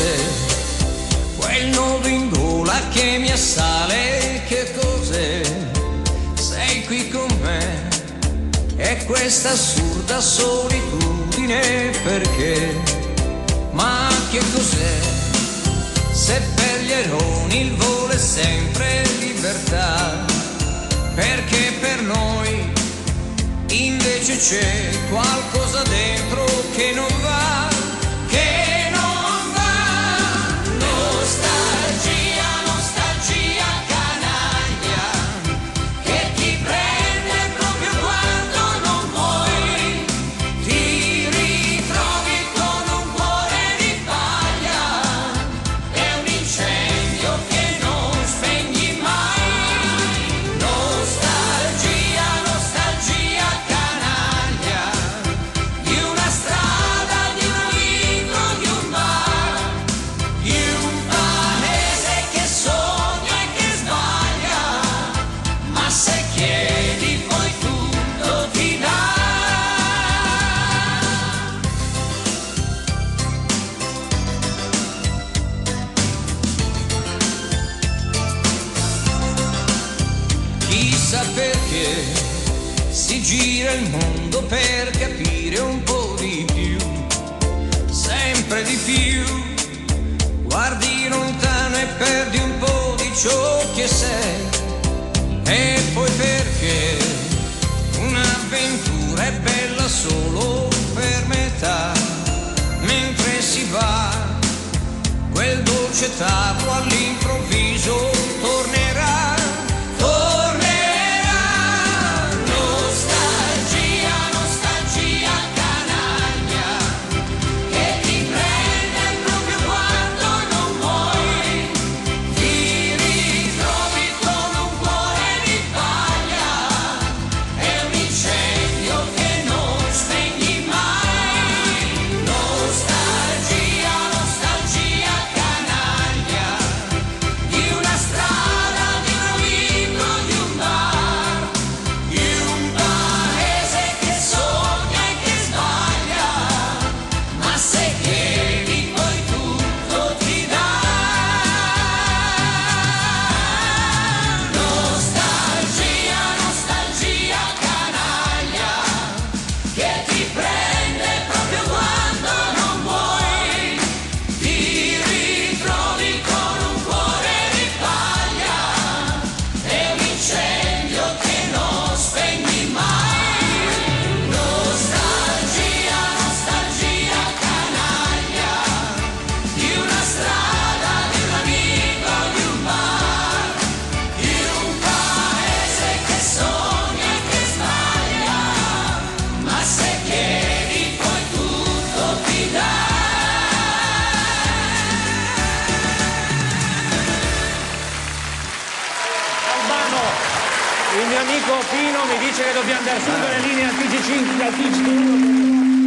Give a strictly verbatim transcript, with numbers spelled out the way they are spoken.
cos'è? Quel nodo in gola che mi assale, che cos'è? Sei qui con me e questa assurda solitudine perché? Ma che cos'è? Se per gli eroni il volo è sempre libertà, perché per noi invece c'è qualcosa dentro che non va, che non va. Nostalgia, nostalgia canaglia, che ti prende proprio quando non vuoi, ti ritrovi con un cuore di paglia, è un incendio che non spegni mai. Nostalgia, nostalgia canaglia, di una strada, di un amico, di un bar, di un paese che sogna e che sbaglia, ma se chiedi poi tutto ti dà. Chissà perché si gira il mondo per capire un po' di più, sempre di più. Guardi lontano e perdi un po' di ciò che sei. E poi perché un'avventura è bella solo per metà, mentre si va, quel dolce tarlo all'improvviso tornerà, tornerà. Nostalgia, nostalgia canaglia, che ti prende proprio quando non vuoi, ti ritrovi con un cuore di paglia, è un incendio che non spegni mai. Nostalgia, nostalgia canaglia, di una strada, di un amico, di un bar, di un paese che sogna e che sbaglia, ma se chiedi poi tutto ti dà. Nostalgia, nostalgia canaglia, che ti prende proprio quando non vuoi, ti ritrovi con un cuore di paglia, è un incendio che non spegni mai. Nostalgia, nostalgia canaglia, di una strada, di un amico, di un bar, di un paese che sogna e che sbaglia, ma se chiedi poi tutto ti dà. Albano, il mio amico Pino mi dice che dobbiamo andare su con le linee al T G cinque, al T G uno.